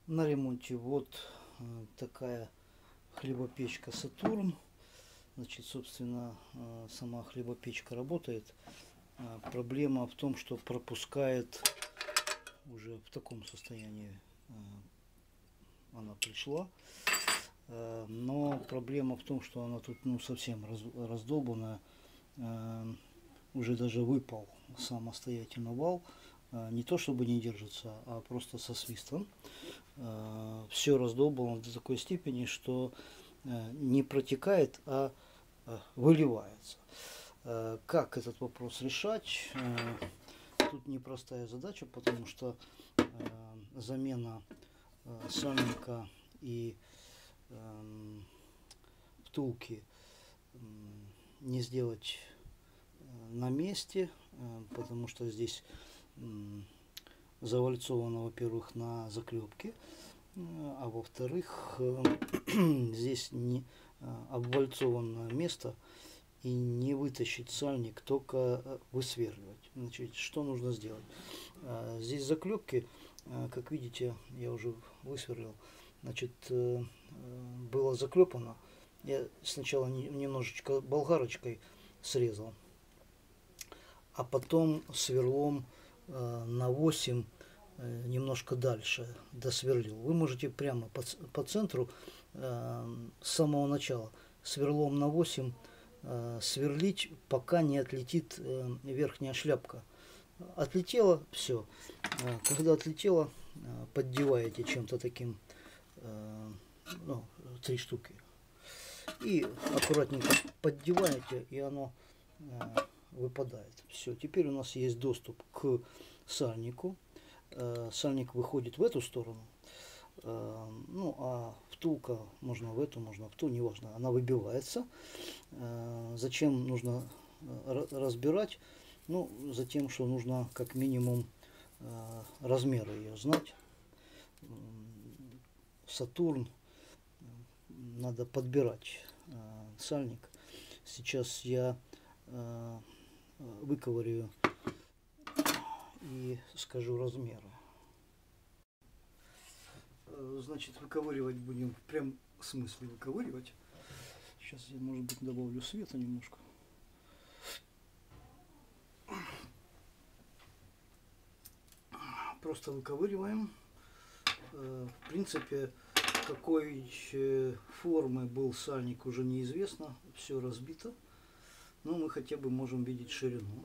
На ремонте вот такая хлебопечка Сатурн. Значит, собственно, сама хлебопечка работает. Проблема в том, что пропускает уже в таком состоянии она пришла. Но проблема в том, что она тут совсем раздолбанная. Уже даже выпал самостоятельно вал. Не то чтобы не держится, а просто со свистом. Все раздолбано до такой степени, что не протекает, а выливается. Как этот вопрос решать? Тут непростая задача, потому что замена сальника и втулки не сделать на месте, потому что здесь завальцовано, во-первых, на заклепке, а во-вторых, здесь не обвальцовано место, и не вытащить сальник, только высверливать. Значит, что нужно сделать? Здесь заклепки, как видите, я уже высверлил. Значит, было заклепано. Я сначала немножечко болгарочкой срезал, а потом сверлом на 8 немножко дальше досверлил. Вы можете прямо по центру с самого начала сверлом на 8 сверлить, пока не отлетит верхняя шляпка. Отлетела, все. Когда отлетела, поддеваете чем-то таким, 3 штуки. И аккуратненько поддеваете, и оно выпадает. Все, теперь у нас есть доступ к сальнику. Сальник выходит в эту сторону. А втулка можно в эту, можно в ту, неважно. Она выбивается. Зачем нужно разбирать? Затем, что нужно как минимум размеры ее знать. Сатурн. Надо подбирать сальник. Сейчас я выковырю и скажу размеры. Значит, выковыривать будем прям в смысле выковыривать. Сейчас я, может быть, добавлю света немножко. Просто выковыриваем. В принципе, какой формы был сальник, уже неизвестно. Все разбито. Но мы хотя бы можем видеть ширину.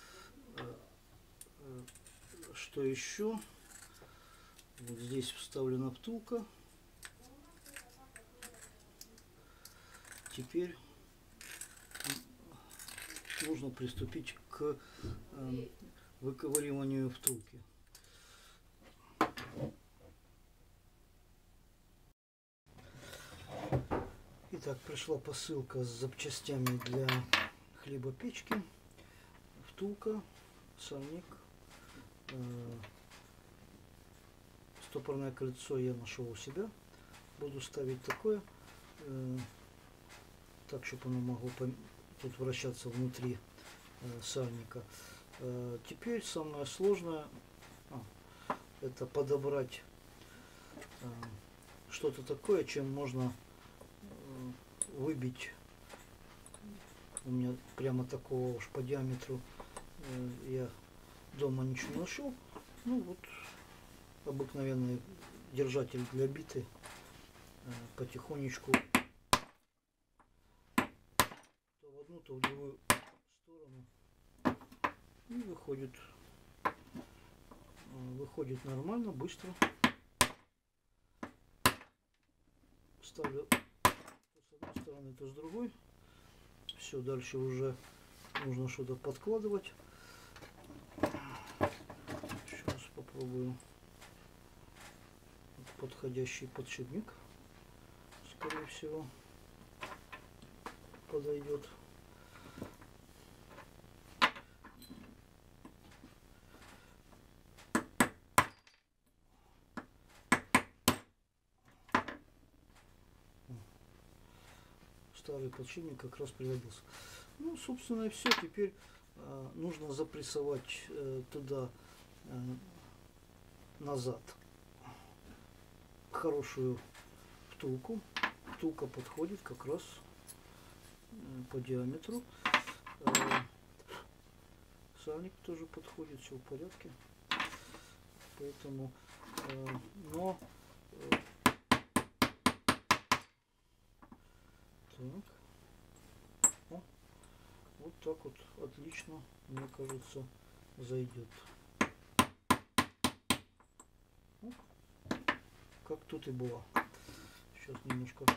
Что еще? Вот здесь вставлена втулка. Теперь нужно приступить к выковыриванию втулки. Итак, пришла посылка с запчастями для хлебопечки. Втулка, сальник, стопорное кольцо я нашел у себя. Буду ставить такое, так, чтобы оно могло тут вращаться внутри сальника. Теперь самое сложное это подобрать что-то такое, чем можно выбить. У меня прямо такого уж по диаметру я дома ничего не нашел. Вот обыкновенный держатель для биты. Потихонечку то в одну, то в другую сторону. И выходит нормально, быстро. Ставлю то с одной стороны, то с другой. Все, дальше уже нужно что-то подкладывать. Сейчас попробую подходящий подшипник. Скорее всего, подойдет. Старый подшипник как раз пригодился. Собственно, и все. Теперь нужно запрессовать туда назад хорошую втулку. Втулка подходит как раз по диаметру. Сальник тоже подходит, все в порядке. Поэтому, но так, вот так вот отлично, мне кажется, зайдет. Как тут и было. Сейчас немножко.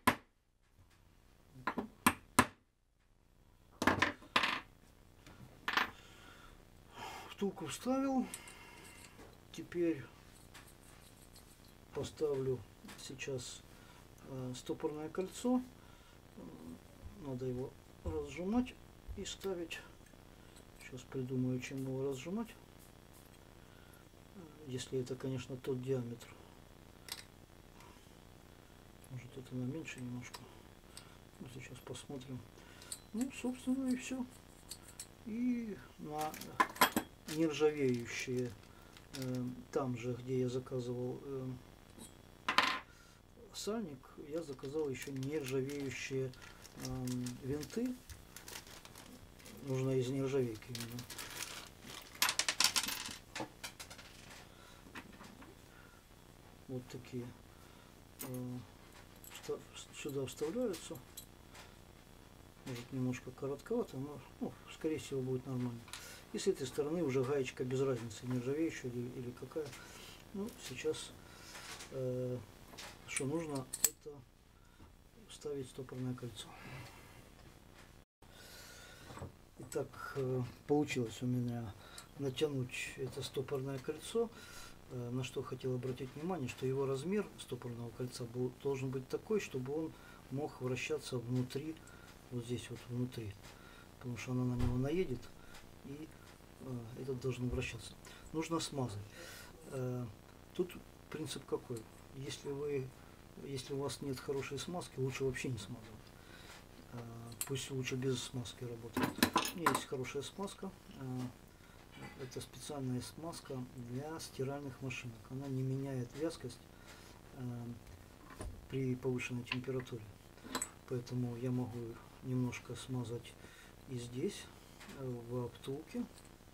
Втулку вставил. Теперь поставлю сейчас стопорное кольцо. Надо его разжимать и ставить. Сейчас придумаю, чем его разжимать. Если это, конечно, тот диаметр. Может, это на меньше немножко. Ну, сейчас посмотрим. Ну, собственно, и все. И на нержавеющие, там же, где я заказывал сальник, я заказал еще нержавеющие винты. Нужно из нержавейки именно. Вот такие. Сюда вставляются. Может, немножко коротковато, но ну, скорее всего будет нормально. И с этой стороны уже гаечка без разницы, нержавеющая или какая. Ну, сейчас что нужно, это вставить стопорное кольцо. Итак, получилось у меня натянуть это стопорное кольцо. На что хотел обратить внимание, что его размер стопорного кольца должен быть такой, чтобы он мог вращаться внутри, вот здесь вот внутри, потому что она на него наедет и этот должен вращаться. Нужно смазать. Тут принцип какой? Если у вас нет хорошей смазки, лучше вообще не смазывать. Пусть лучше без смазки работает. У меня есть хорошая смазка. Это специальная смазка для стиральных машинок. Она не меняет вязкость при повышенной температуре. Поэтому я могу немножко смазать и здесь, в втулке.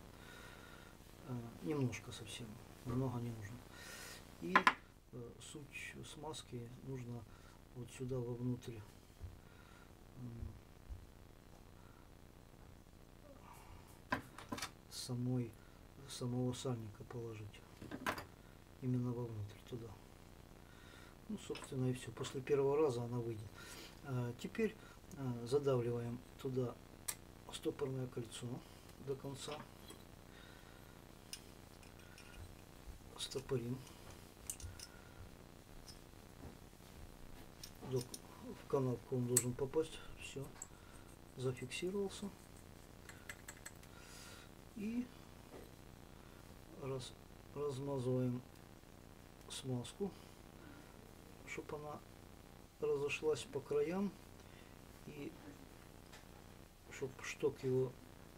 Немножко совсем, много не нужно. И суть смазки нужно вот сюда вовнутрь. Самого сальника положить. Именно вовнутрь, туда. Ну, собственно, и все. После первого раза она выйдет. Теперь задавливаем туда стопорное кольцо до конца. Стопорим. В канавку он должен попасть. Все. Зафиксировался. И размазываем смазку, чтобы она разошлась по краям и чтобы шток его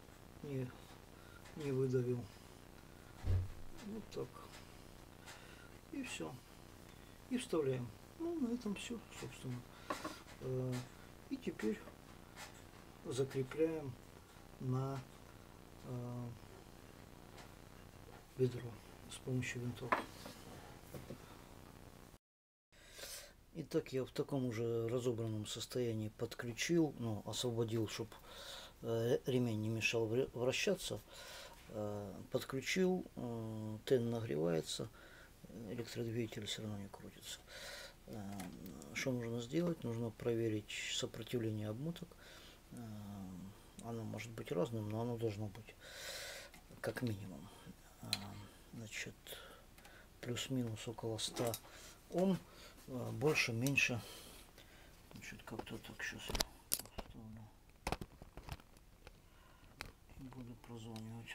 не выдавил. Вот так. И все. И вставляем. Ну, на этом все, собственно. И теперь закрепляем на ведро с помощью винтов. Итак, я в таком уже разобранном состоянии подключил, ну, освободил, чтобы ремень не мешал вращаться. Подключил, тен нагревается, электродвигатель все равно не крутится. Что нужно сделать? Нужно проверить сопротивление обмоток. Оно может быть разным, но оно должно быть как минимум. Значит, плюс-минус около 100 Ом, больше, меньше. Значит, как-то так сейчас я поставлю и буду прозванивать.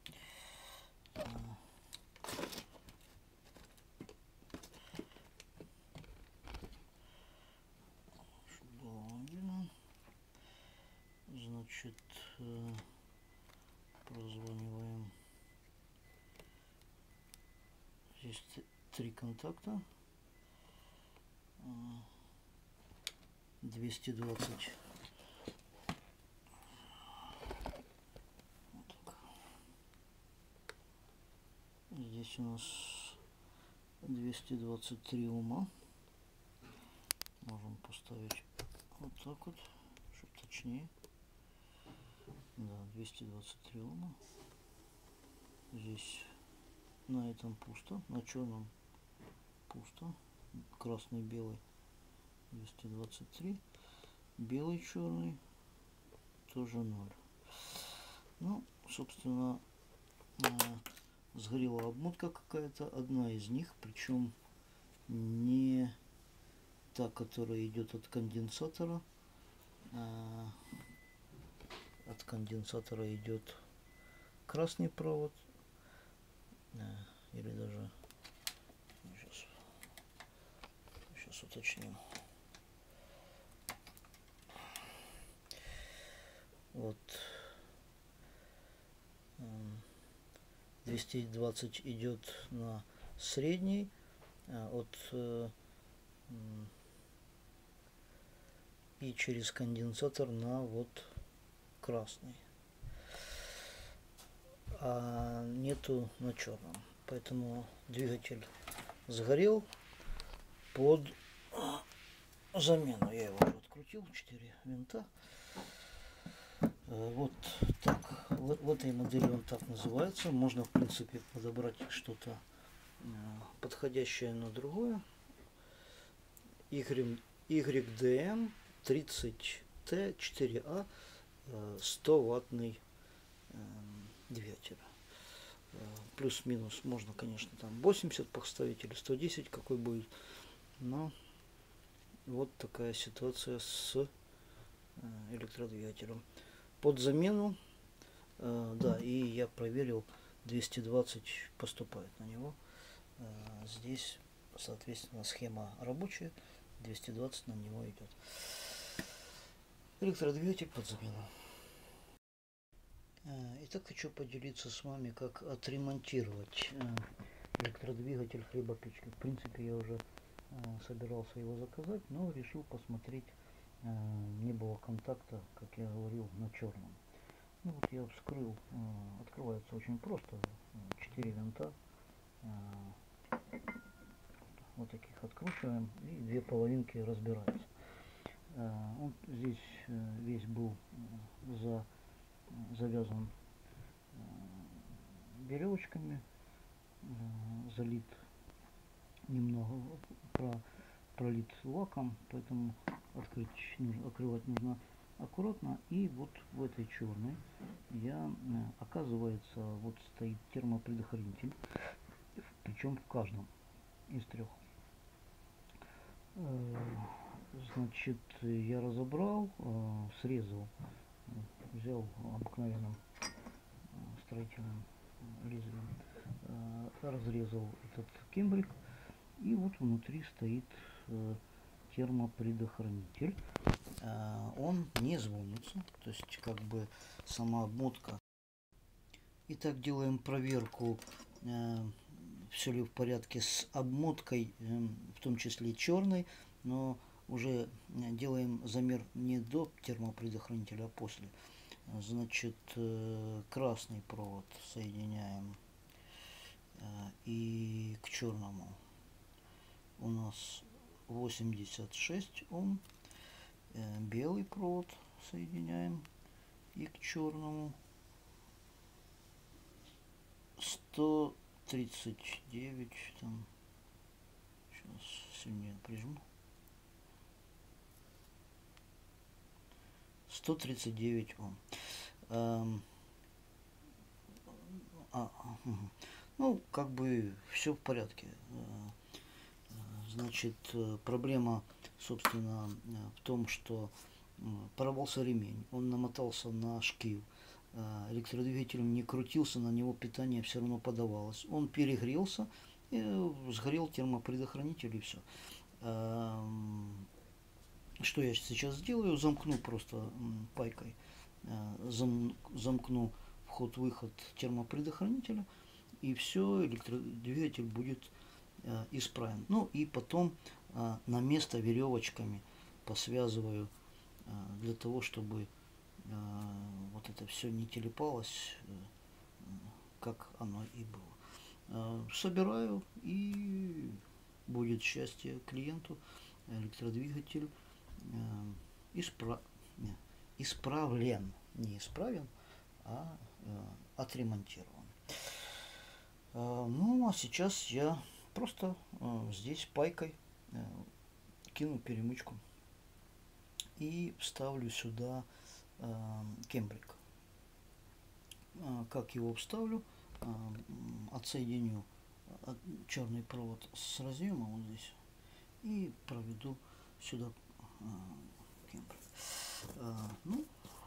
Значит, прозваниваем. Здесь 3 контакта. 220. Здесь у нас 223 Ома. Можем поставить вот так вот, чтобы точнее. Да, 223 Ома. Здесь на этом пусто, на черном пусто. Красный, белый 223. Белый, черный тоже 0. Ну, собственно, сгорела обмотка какая-то, одна из них, причем не та, которая идет от конденсатора. От конденсатора идет красный провод, или даже сейчас уточним. Вот 220 идет на средний, и через конденсатор на вот красный, а нету на черном, поэтому двигатель сгорел. Под замену я его уже открутил, 4 винта. Вот так, в этой модели он так называется. Можно в принципе подобрать что-то подходящее на другое. YDM 30T4A 100 ваттный двигатель. Плюс-минус можно, конечно, там 80 поставить или 110, какой будет. Но вот такая ситуация с электродвигателем. Под замену, да, и я проверил, 220 поступает на него. Здесь, соответственно, схема рабочая, 220 на него идет. Электродвигатель под замену. Итак, хочу поделиться с вами, как отремонтировать электродвигатель хлебопечки. В принципе, я уже собирался его заказать, но решил посмотреть. Не было контакта, как я говорил, на черном. Ну вот я вскрыл, открывается очень просто, 4 винта, вот таких откручиваем, и 2 половинки разбираются. Он здесь весь был завязан веревочками, залит немного, пролит лаком, поэтому открывать нужно аккуратно. И вот в этой черной оказывается, вот стоит термопредохранитель, причем в каждом из 3. Значит, я разобрал, срезал, взял обыкновенным строительным лезвием, разрезал этот кембрик, и вот внутри стоит термопредохранитель. Он не звонится, то есть как бы сама обмотка. Итак, делаем проверку, все ли в порядке с обмоткой, в том числе черной, но уже делаем замер не до термопредохранителя, а после. Значит, красный провод соединяем, и к черному у нас 86 Ом. Белый провод соединяем, и к черному 139, там, сейчас сильнее прижму, 139 Ом. Ну, как бы все в порядке. Значит, проблема, собственно, в том, что порвался ремень, он намотался на шкив, электродвигатель не крутился, на него питание все равно подавалось. Он перегрелся, и сгорел термопредохранитель, и все. Что я сейчас сделаю? Замкну просто пайкой, замкну вход-выход термопредохранителя, и все, электродвигатель будет исправен. Ну и потом а на место веревочками посвязываю для того, чтобы вот это все не телепалось, как оно и было. Собираю, и будет счастье клиенту. Электродвигатель исправлен, не исправен, а отремонтирован. Ну а сейчас я просто здесь пайкой кину перемычку и вставлю сюда кембрик. Как его вставлю? Отсоединю черный провод с разъемом вот здесь и проведу сюда кембрик. Ну,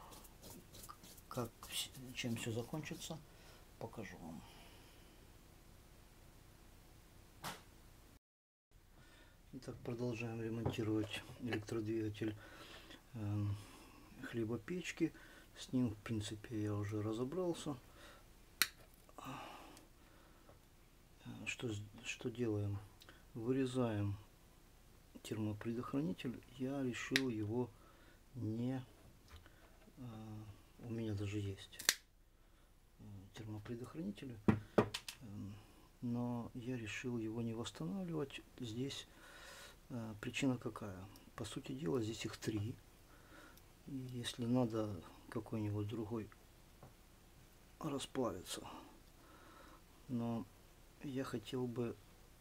чем все закончится, покажу вам. Итак, продолжаем ремонтировать электродвигатель хлебопечки. С ним, в принципе, я уже разобрался. Что делаем? Вырезаем термопредохранитель. Я решил его не... У меня даже есть термопредохранители, но я решил его не восстанавливать. Здесь причина какая? По сути дела, здесь их 3. И если надо какой-нибудь другой расплавиться, но я хотел бы...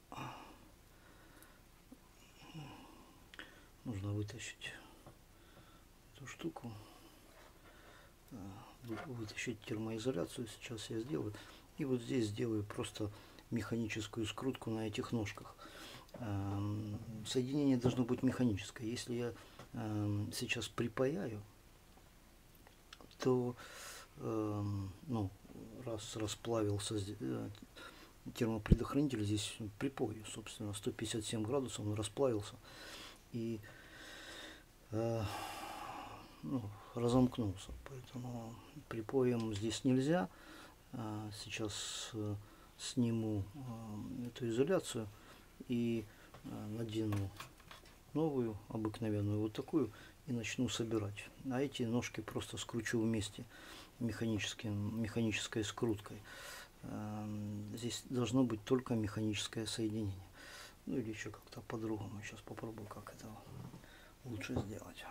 Нужно вытащить эту штуку, вытащить термоизоляцию. Сейчас я сделаю. И вот здесь сделаю просто механическую скрутку на этих ножках. Соединение должно быть механическое. Если я сейчас припаяю, то ну, раз расплавился термопредохранитель, здесь припою, собственно, 157 градусов он расплавился и ну, разомкнулся. Поэтому припоем здесь нельзя. Сейчас сниму эту изоляцию и надену новую, обыкновенную, вот такую, и начну собирать. А эти ножки просто скручу вместе механической скруткой. Здесь должно быть только механическое соединение. Ну или еще как-то по-другому. Сейчас попробую, как это лучше сделать.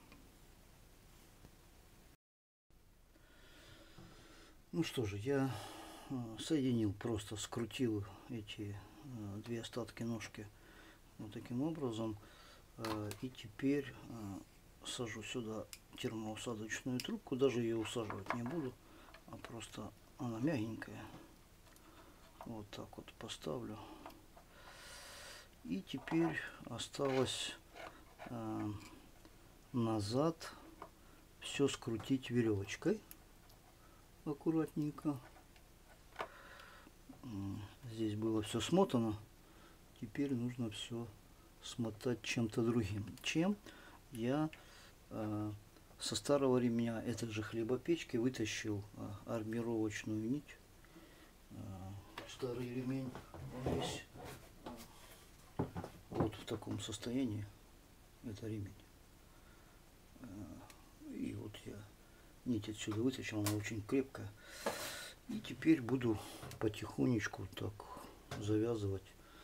Ну что же, я соединил, просто скрутил эти 2 остатки ножки вот таким образом. И теперь сажу сюда термоусадочную трубку. Даже ее усаживать не буду, а просто она мягенькая. Вот так вот поставлю. И теперь осталось назад все скрутить веревочкой аккуратненько. Здесь было все смотано. Теперь нужно все смотать чем-то другим. Чем я со старого ремня этой же хлебопечки вытащил армировочную нить. Старый ремень весь вот в таком состоянии. Это ремень. И вот я нить отсюда вытащил, она очень крепкая. И теперь буду потихонечку так завязывать.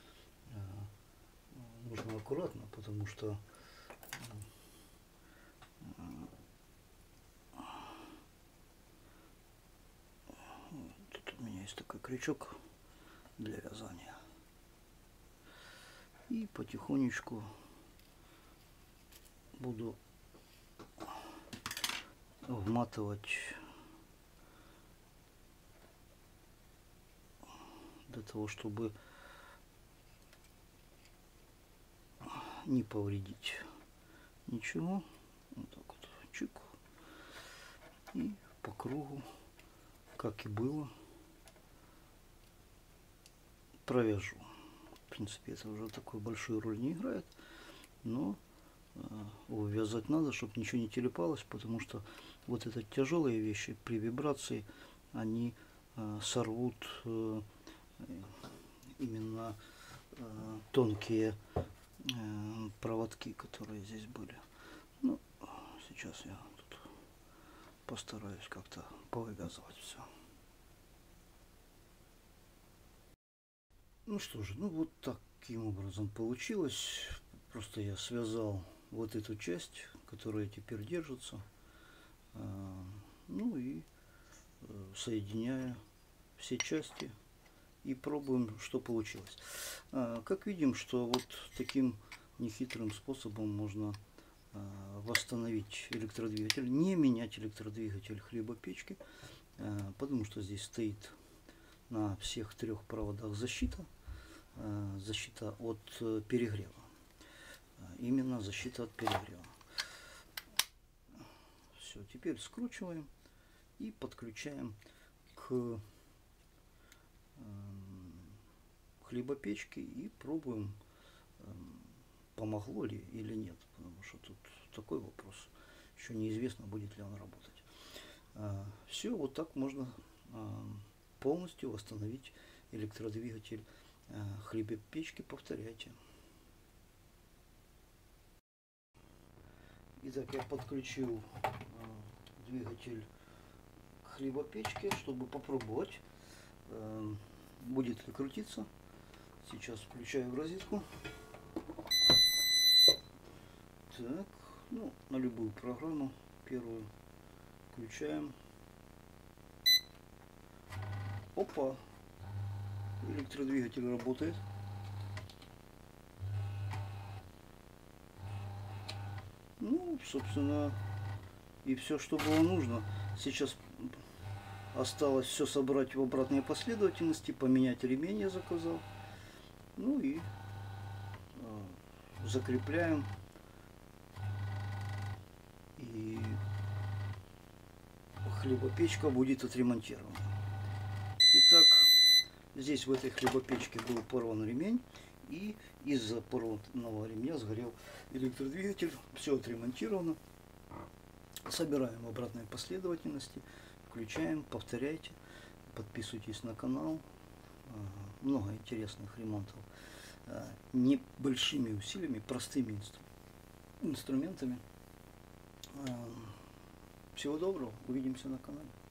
Нужно аккуратно, потому что тут у меня есть такой крючок для вязания. И потихонечку буду вматывать для того, чтобы не повредить ничего. Вот так вот, чик. И по кругу, как и было, провяжу. В принципе, это уже такой большую роль не играет, но вязать надо, чтобы ничего не телепалось, потому что вот это тяжелые вещи при вибрации они сорвут именно тонкие проводки, которые здесь были. Ну, сейчас я тут постараюсь как-то повывязывать все. Ну что же, ну вот таким образом получилось. Просто я связал вот эту часть, которая теперь держится. Ну и соединяю все части и пробуем, что получилось. Как видим, что вот таким нехитрым способом можно восстановить электродвигатель, не менять электродвигатель хлебопечки, потому что здесь стоит на всех 3 проводах защита от перегрева. Именно защита от перегрева. Все, теперь скручиваем и подключаем к хлебопечке и пробуем, помогло ли или нет, потому что тут такой вопрос, еще неизвестно, будет ли он работать. Все, вот так можно полностью восстановить электродвигатель хлебопечки. Повторяйте. Итак, я подключил двигатель к хлебопечке, чтобы попробовать, будет ли крутиться. Сейчас включаю в розетку. Так, ну, на любую программу первую включаем. Опа! Электродвигатель работает. Ну, собственно, и все, что было нужно. Сейчас осталось все собрать в обратной последовательности, поменять ремень я заказал. Ну и закрепляем. И хлебопечка будет отремонтирована. Итак, здесь в этой хлебопечке был порван ремень, и из-за порванного ремня сгорел электродвигатель. Все отремонтировано. Собираем в обратной последовательности, включаем, повторяйте, подписывайтесь на канал. Много интересных ремонтов небольшими усилиями, простыми инструментами. Всего доброго, увидимся на канале.